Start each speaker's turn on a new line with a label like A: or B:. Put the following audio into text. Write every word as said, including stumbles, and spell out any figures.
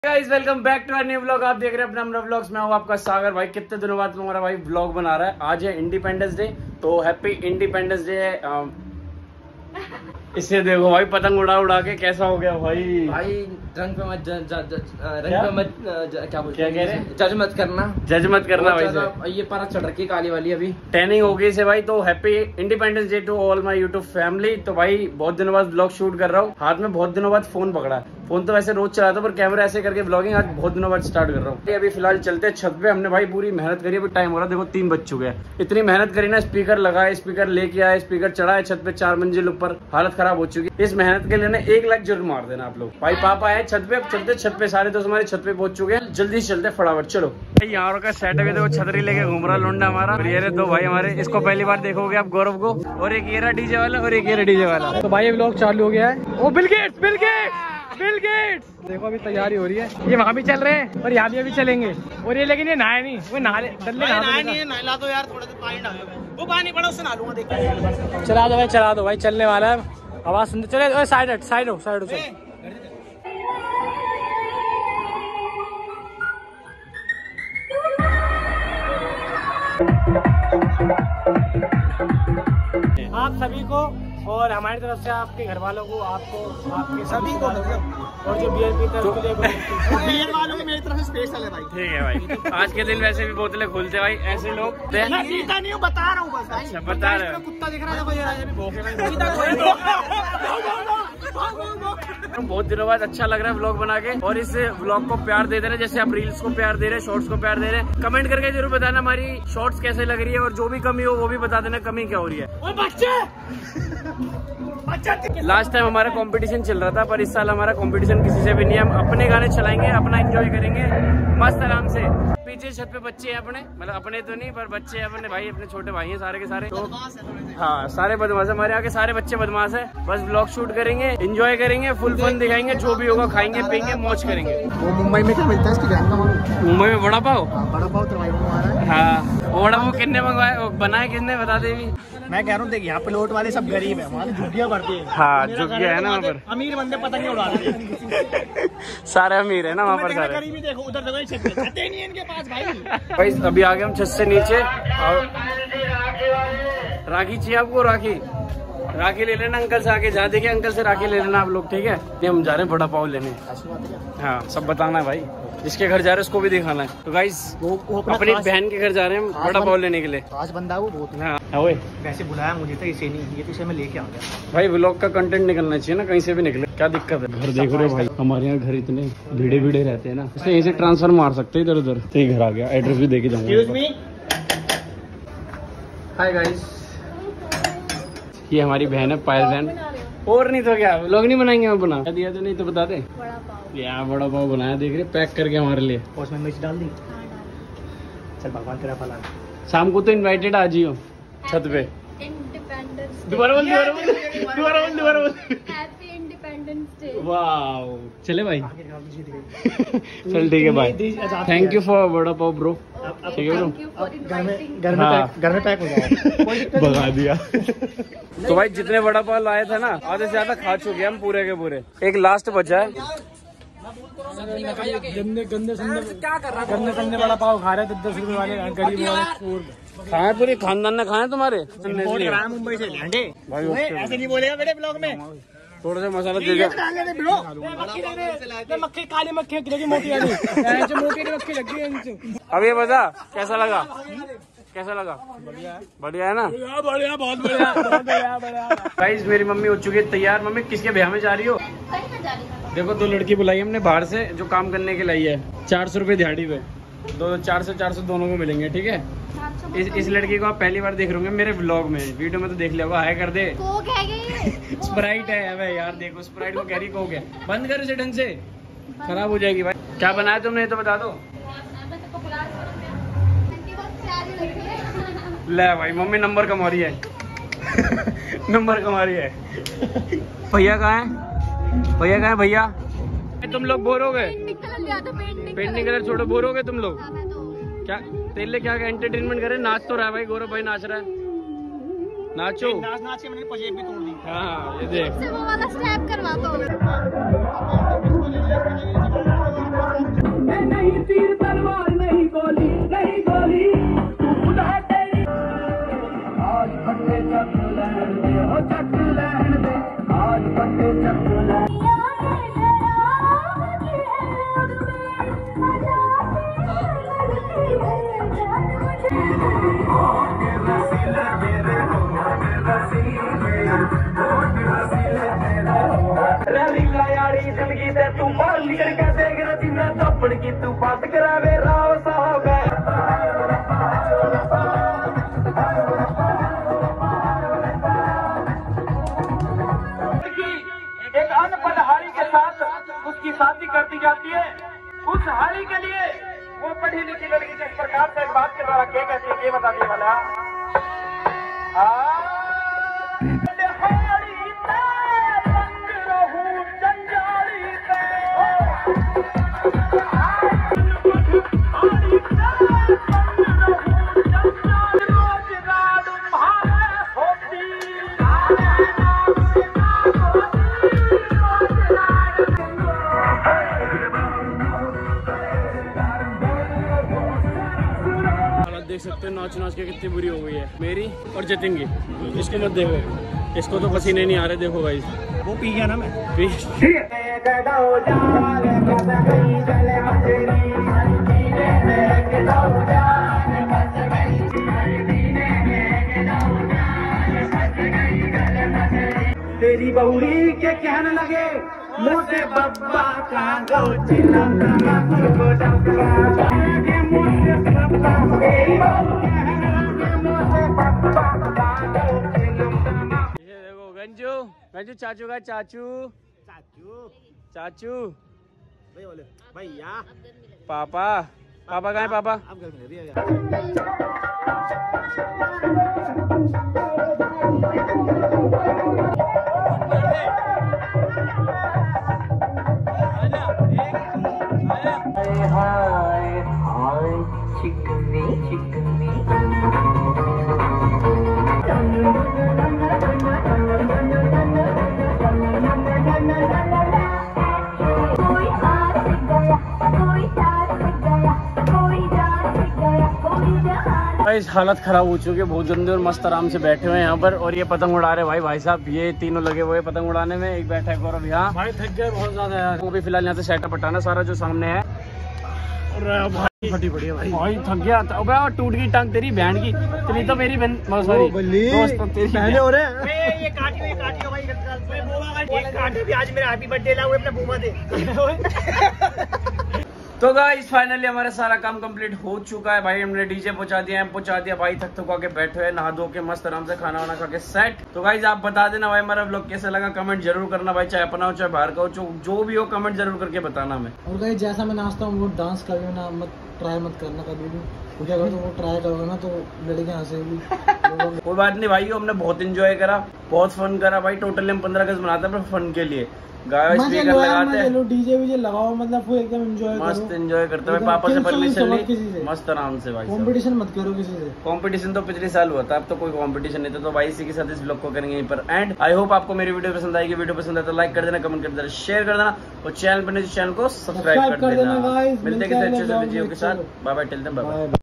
A: Guys welcome back to our new vlog. आप देख रहे हैं अपना अपना व्लॉग्स। मैं हूं आपका सागर। भाई कितने दिनों बाद हमारा भाई व्लॉग बना रहा है। आज है इंडिपेंडेंस डे, तो हैप्पी इंडिपेंडेंस डे। इससे देखो भाई पतंग उड़ा उड़ा के कैसा हो गया भाई।
B: भाई रंग पे मत ज, ज, ज, रंग पे मत ज, क्या बोलते
A: क्या कह रहे हैं?
B: जज मत करना,
A: जज मत करना भाई।
B: ये पारा चढ़ रखी काली वाली अभी
A: ट्रेनिंग हो गई से भाई। तो happy Independence Day to all my YouTube family. तो भाई बहुत दिनों बाद ब्लॉग शूट कर रहा हूँ। हाथ में बहुत दिनों बाद फोन पकड़ा। फोन तो वैसे रोज चलाता पर कैमरा ऐसे करके ब्लॉगिंग आज बहुत दिनों बाद स्टार्ट कर रहा हूँ। अभी फिलहाल चलते हैं छत पे। हमने भाई पूरी मेहनत करी। अभी टाइम हो रहा है, देखो तीन बज चुके हैं। इतनी मेहनत करी ना, स्पीकर लगाए, स्पीकर लेके आए, स्पीकर चढ़ाए छत पे चार मंजिल ऊपर। हालत खराब हो चुकी है। इस मेहनत के लिए ना एक लाख जरूर मार देना आप लोग। भाई पापा है छत पे, अब चलते छत पे। सारे दोस्त हमारे छत पे पहुंच चुके हैं। जल्दी से चलते फटाफट चलो। यहाँ का सेटअप है, देखो छतरी लेके घूम रहा लोंडा हमारा। और ये रहे दो भाई हमारे। इसको पहली बार देखोगे आप, गौरव को। और एक ये रहा डीजे वाला, और एक ये रहा डीजे वाला।
C: तो भाई व्लॉग चालू हो गया है। ओ Bill Gates, Bill Gates, Bill Gates. देखो अभी तैयारी हो रही है। ये वहाँ भी चल रहे हैं और यहाँ भी अभी चलेंगे। और ये लेकिन ये नहाए नहीं, वो नहा
D: नहला दो यार, थोड़ा सा पानी डालो। वो पानी पड़ा उससे नहा लूंगा। देखिए
C: चला दो भाई, चला दो भाई, चलने वाला है। आवाज सुनते चले। साइड हट, साइड हो, साइड हो चल। आप सभी को और हमारी तरफ से आपके घर वालों को, आपको, आपके सभी को, और जो बियर पीते हैं उसके लिए
D: बियर वालों को मेरी तरफ से स्पेशल है भाई।
A: ठीक है भाई। आज के दिन वैसे भी बोतलें खोलते भाई ऐसे लोग।
D: मैं पीता नहीं हूँ, बता रहा हूँ बस भाई।
A: अच्छा बता रहे हो।
D: कुत्ता दिख रहा
A: है। बहुत दिनों बाद अच्छा लग रहा है व्लॉग बना के। और इस व्लॉग को प्यार दे रहे हैं जैसे आप रील्स को प्यार दे रहे हैं, शॉर्ट्स को प्यार दे रहे हैं। कमेंट करके जरूर बताना हमारी शॉर्ट्स कैसे लग रही है, और जो भी कमी हो वो भी बता देना कमी क्या हो रही है। लास्ट टाइम हमारा कंपटीशन चल रहा था, पर इस साल हमारा कंपटीशन किसी से भी नहीं है। हम अपने गाने चलाएंगे, अपना एंजॉय करेंगे मस्त आराम से। पीछे छत पे बच्चे हैं अपने, मतलब अपने तो नहीं पर बच्चे हैं अपने भाई, अपने छोटे भाई हैं सारे के सारे। तो हाँ सारे बदमाश है हमारे आगे, सारे बच्चे बदमाश है। बस ब्लॉग शूट करेंगे, एंजॉय करेंगे, फुल फन दिखाएंगे। जो भी होगा खाएंगे पियेंगे, मौज करेंगे।
D: वो मुंबई में क्या मिलता है इसकी जान का?
A: मुंबई में वड़ा पाव।
D: बड़ा पाव तो भाई हमारा है।
A: हाँ वड़ा पाव कितने मंगवाए, बनाए किसने बता दे भी।
D: मैं कह रहा हूँ देख, यहाँ पे लोट वाले सब गरीब है, वहाँ झुग्गियाँ भरती है।
A: हाँ झुग्गियाँ है ना वहाँ पर।
D: अमीर बंदे पतंग उड़ा रहे हैं।
A: सारे अमीर है ना वहाँ पर सारे।
D: गरीबी देखो उधर, देखो छत नहीं है इनके पास भाई।
A: भाई अभी आ गए हम छत से नीचे। और राखी चाहिए आपको? राखी राखी ले लेना अंकल से आके। जहाँ देखिए अंकल से राखी ले लेना आप लोग, ठीक है। ये हम जा रहे हैं बड़ा पाव लेने। हाँ सब बताना है भाई। जिसके घर जा रहे हैं उसको भी दिखाना है। तो गाइस वो, वो अपनी बहन के घर जा रहे हैं बड़ा पाव लेने के लिए।
D: आज बंदा वो बहुत
A: हाँ
D: वैसे बुलाया मुझे तो इसे नहीं, ये तो इसे मैं लेके आ गया।
A: भाई व्लॉग का कंटेंट निकलना चाहिए ना, कहीं से भी निकले। क्या दिक्कत है? घर देख रहे हो भाई, हमारे यहाँ घर इतने भीड़े भीड़े रहते हैं ना, इसलिए यहीं से ट्रांसफर मार सकते हैं इधर उधर। तो ये घर आ गया, एड्रेस भी देके जाऊंगा। हाय गाइस, ये हमारी बहन है पायल बहन। और नहीं तो क्या व्लॉग नहीं बनाएंगे? हम बना दिया तो नहीं तो बता दे। यार बड़ा पाव बनाया, देख रहे पैक करके हमारे लिए।
D: और उसमें मिर्च डाल दी। चल भगवान तेरा भला।
A: शाम को तो इनवाइटेड आ जियो छत पे। दोबारा बोल, दोबारा बोल, दोबारा बोल, दोबारा बोल।
E: Happy Independence day.
A: वाओ चले भाई। चल ठीक है भाई, थैंक यू फॉर बड़ा पाव ब्रो। ठीक है ब्रो,
D: घर में घर में पैक, घर में पैक हो जाएगा।
A: भगा दिया। तो भाई जितने बड़ा पाव लाए थे ना, आधे से ज्यादा खा चुके हम पूरे के पूरे। एक लास्ट बचा है।
C: गंदे गंदे क्या कर रहा है? गंदे गंदे बड़ा पाव खा रहे थे दस रुपए वाले गरीब वाले।
A: खाए पूरे खानदान ने खाए तुम्हारे?
D: मुंबई से भाई ऐसे नहीं बोलेगा मेरे ब्लॉग में।
A: थोड़ा सा मसाला दे दो।
C: मक्खी काली मक्खी लगी, मोटी वाली मोटी मक्खी लगी है।
A: अब ये बता कैसा लगा? कैसा लगा? बढ़िया है, बढ़िया है ना?
C: बढ़िया, बहुत बढ़िया, बहुत बढ़िया, बढ़िया।
A: गाइस मेरी मम्मी हो चुकी है तैयार। मम्मी किसके ब्याह में जा रही हो? देखो दो लड़की बुलाई हमने बाहर से, जो काम करने के लिए है। चार सौ रूपये दिहाड़ी पे, दो चार सौ चार सौ दोनों को मिलेंगे, ठीक है। इस इस लड़की को आप पहली बार देख रहे होंगे मेरे व्लॉग में, वीडियो में तो देख लिया होगा। हाय कर दे। स्प्राइट है अबे यार, देखो स्प्राइट को कैरी को गया। बंद कर इसे ढंग से, खराब हो जाएगी भाई। क्या बनाया तुमने तो बता दो। ले भाई मम्मी नंबर कमा रही है। नंबर कमा रही है। भैया कहाँ है? भैया कहाँ है भैया? तुम लोग बोर हो गए? पेंटिंग कलर छोड़ो, बोर हो गए तुम लोग? क्या तेरे लिए क्या एंटरटेनमेंट करे? नाच तो रहा है भाई, गौरव भाई नाच रहा है। नाचो।
D: नाच नाच के मैंने पजेब भी तोड़ दी।
A: हाँ ये देख।
E: वो वाला स्टेप करवा दो।
C: नहीं तीर तलवार नहीं गोली नहीं गोली तू खुदा तेरी आज फटे चक लहर दे हो चक लहर दे आज फटे चक लहर जिंदगी से तू बाल निकल के देख रही मैं चौपड़ की तू बात करावे राव साहब एक अनपढ़ हारी के साथ उसकी शादी कर दी जाती है। उस हारी के लिए वो पढ़ी लिखी लड़की जिस प्रकार से बात कर रहा क्या कहती है ये बता दिए वाला
A: देख सकते हो नाच नाच के कितनी बुरी हो गई है मेरी और जतिन की। इसको मत देखो, इसको तो पसीने नहीं आ रहे। देखो भाई
D: वो पी गया ना मैं
A: पी
C: तेरी बहुरी के कहने लगे मुँह से बब्बा का दो चिल्ला
A: देखो गंजू गंजू चाचू का चाचू
D: चाचू
A: चाचू
D: भाई बोले भैया
A: पापा पापा कहाँ है पापा?
D: अब घर में रही
C: चिकनी चिकनी
A: इस हालत खराब हो चुकी है, बहुत गंदे और मस्त आराम से बैठे हुए हैं यहाँ पर और ये पतंग उड़ा रहे भाई भाई साहब। ये तीनों लगे हुए पतंग उड़ाने में। एक बैठा है गौरव यहाँ।
C: भाई थक गए बहुत ज्यादा यार।
A: वो भी फिलहाल यहाँ से सेटअप हटाना सारा जो सामने है।
C: भाई फटी पड़ी है भाई
A: भाई थक गया था। अबे और टूट गई टांग तेरी बहन की। तेरी तो मेरी बहन सॉरी दोस्त तेरी
C: पहले हो रहे हैं।
D: ये काटी हुई काटी भाई ये काटी भी आज मेरा हैप्पी बर्थडे ला हुए अपना बुमा दे।
A: तो गाइस फाइनली हमारा सारा काम कंप्लीट हो चुका है भाई। हमने डीजे पहुंचा दिया है पहुंचा दिया भाई। थक थका के बैठे हुए नहा धो के मस्त आराम से खाना वाना खा के सेट। तो गाइस आप बता देना भाई हमारा व्लॉग कैसा लगा, कमेंट जरूर करना भाई। चाहे अपना हो चाहे बाहर का हो, जो, जो भी हो कमेंट जरूर करके बताना हमें।
C: और गाइस जैसा मैं नाचता हूँ वो डांस कभी ना मत ट्राई मत करना कभी भी, क्योंकि अगर तुम वो ट्राई करोगे ना तो लड़कियां हंसेगी।
A: कोई बात नहीं भाई, हमने बहुत इंजॉय करा, बहुत फन करा भाई। टोटली हम पंद्रह अगस्त मनाते हैं फन के लिए। गाय स्पीकर लगाते हैं,
C: डीजे वीजे लगाओ, मतलब वो एकदम एंजॉय करो,
A: मस्त एंजॉय करते हुए। पापा से परमिशन ली, मस्त आराम से भाई।
C: कंपटीशन मत करो किसी से।
A: कंपटीशन तो पिछले साल हुआ था, अब तो कोई कंपटीशन नहीं था। तो भाई इसी के साथ इस ब्लॉग को करेंगे यहीं पर एंड। आई होप आपको मेरी वीडियो पसंद आएगी। वीडियो पसंद आए तो लाइक कर देना, कमेंट कर देना, शेयर कर देना और चैनल पर चैनल को सब्सक्राइब कर देना। मिलते हैं किसी अच्छे से वीडियो के साथ। Bye bye, till then bye bye.